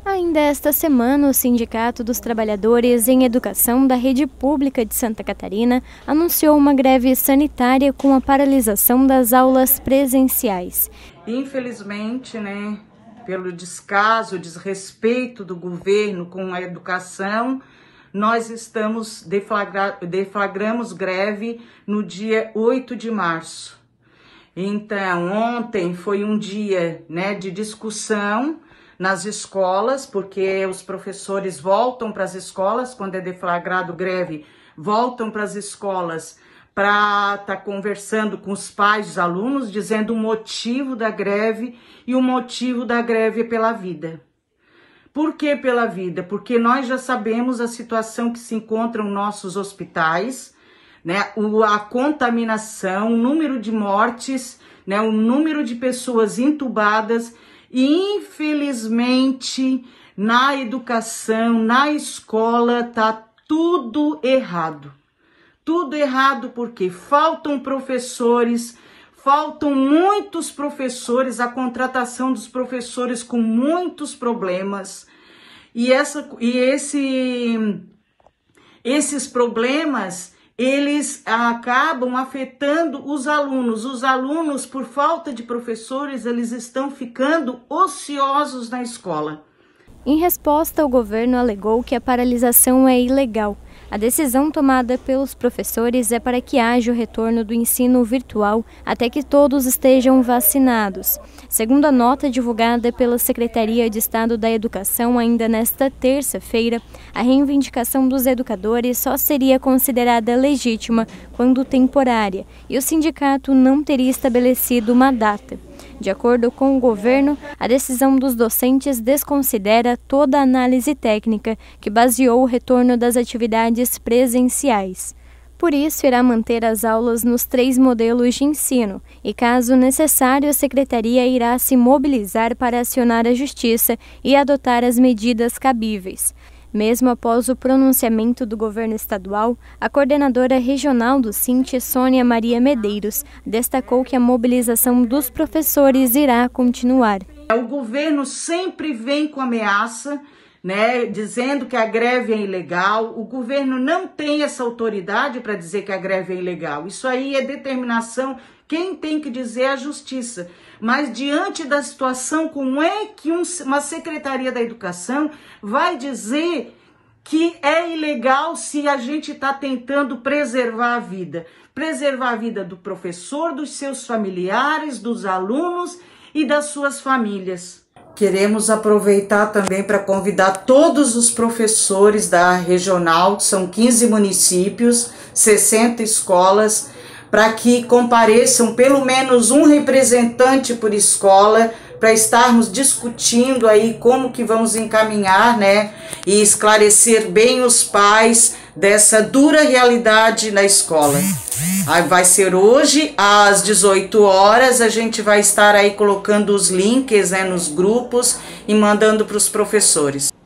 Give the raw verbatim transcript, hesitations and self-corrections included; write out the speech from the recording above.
Ainda esta semana, o Sindicato dos Trabalhadores em Educação da Rede Pública de Santa Catarina anunciou uma greve sanitária com a paralisação das aulas presenciais. Infelizmente, né, pelo descaso, desrespeito do governo com a educação, nós estamos deflagra, deflagramos greve no dia oito de março. Então, ontem foi um dia, né, de discussão nas escolas, porque os professores voltam para as escolas, quando é deflagrado greve, voltam para as escolas para estar tá conversando com os pais dos alunos, dizendo o motivo da greve, e o motivo da greve é pela vida. Por que pela vida? Porque nós já sabemos a situação que se encontram nossos hospitais, né? O, a contaminação, o número de mortes, né? O número de pessoas entubadas. E infelizmente na educação, na escola, tá tudo errado. Tudo errado porque faltam professores, faltam muitos professores, a contratação dos professores com muitos problemas. E, essa, e esse, esses problemas, eles acabam afetando os alunos. Os alunos, por falta de professores, eles estão ficando ociosos na escola. Em resposta, o governo alegou que a paralisação é ilegal. A decisão tomada pelos professores é para que haja o retorno do ensino virtual até que todos estejam vacinados. Segundo a nota divulgada pela Secretaria de Estado da Educação ainda nesta terça-feira, a reivindicação dos educadores só seria considerada legítima quando temporária e o sindicato não teria estabelecido uma data. De acordo com o governo, a decisão dos docentes desconsidera toda a análise técnica que baseou o retorno das atividades presenciais. Por isso, irá manter as aulas nos três modelos de ensino e, caso necessário, a Secretaria irá se mobilizar para acionar a Justiça e adotar as medidas cabíveis. Mesmo após o pronunciamento do governo estadual, a coordenadora regional do Sinte, Sônia Maria Medeiros, destacou que a mobilização dos professores irá continuar. O governo sempre vem com ameaça, né, dizendo que a greve é ilegal. O governo não tem essa autoridade para dizer que a greve é ilegal. Isso aí é determinação. Quem tem que dizer é a Justiça. Mas diante da situação, como é que um, uma Secretaria da Educação vai dizer que é ilegal se a gente está tentando preservar a vida? Preservar a vida do professor, dos seus familiares, dos alunos e das suas famílias. Queremos aproveitar também para convidar todos os professores da regional, que são quinze municípios, sessenta escolas, para que compareçam pelo menos um representante por escola, para estarmos discutindo aí como que vamos encaminhar, né, e esclarecer bem os pais dessa dura realidade na escola. Aí vai ser hoje às dezoito horas, a gente vai estar aí colocando os links, né, nos grupos e mandando para os professores.